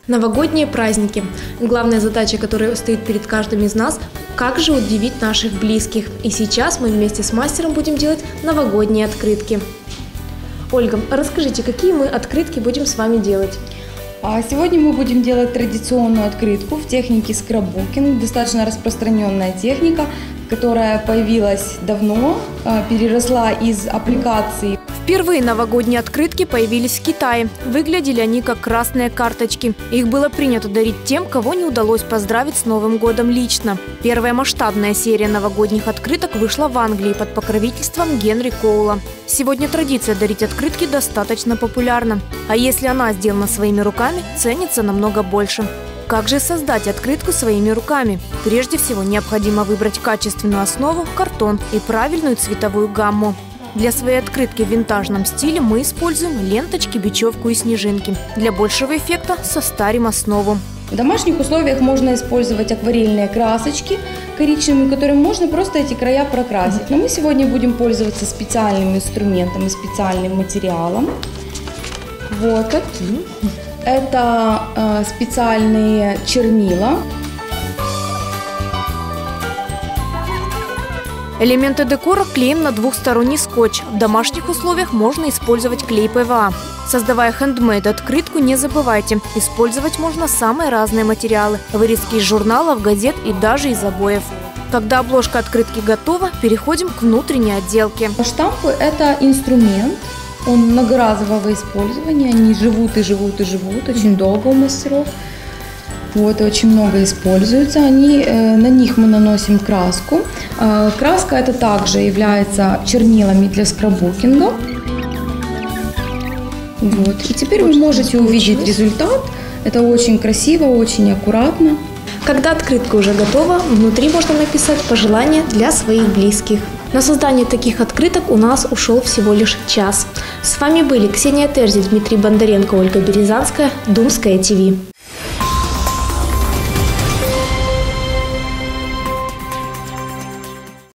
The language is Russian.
Новогодние праздники. Главная задача, которая стоит перед каждым из нас – как же удивить наших близких. И сейчас мы вместе с мастером будем делать новогодние открытки. Ольга, расскажите, какие мы открытки будем с вами делать? Сегодня мы будем делать традиционную открытку в технике скраббукинг. Достаточно распространенная техника, которая появилась давно, переросла из аппликаций. Впервые новогодние открытки появились в Китае. Выглядели они как красные карточки. Их было принято дарить тем, кого не удалось поздравить с Новым годом лично. Первая масштабная серия новогодних открыток вышла в Англии под покровительством Генри Коула. Сегодня традиция дарить открытки достаточно популярна. А если она сделана своими руками, ценится намного больше. Как же создать открытку своими руками? Прежде всего необходимо выбрать качественную основу – картон и правильную цветовую гамму. Для своей открытки в винтажном стиле мы используем ленточки, бечевку и снежинки. Для большего эффекта состарим основу. В домашних условиях можно использовать акварельные красочки коричневыми, которыми можно просто эти края прокрасить. Но мы сегодня будем пользоваться специальным инструментом и специальным материалом. Вот каким. Это специальные чернила. Элементы декора клеим на двухсторонний скотч. В домашних условиях можно использовать клей ПВА. Создавая хендмейд открытку, не забывайте, использовать можно самые разные материалы. Вырезки из журналов, газет и даже из обоев. Когда обложка открытки готова, переходим к внутренней отделке. Штампы – это инструмент. Он многоразового использования. Они живут и живут и живут очень долго у мастеров. Вот, очень много используются. На них мы наносим краску. Краска это также является чернилами для скраббукинга. Вот. И теперь вы можете увидеть результат. Это очень красиво, очень аккуратно. Когда открытка уже готова, внутри можно написать пожелания для своих близких. На создание таких открыток у нас ушел всего лишь час. С вами были Ксения Терзи, Дмитрий Бондаренко, Ольга Березанская, Думская ТВ.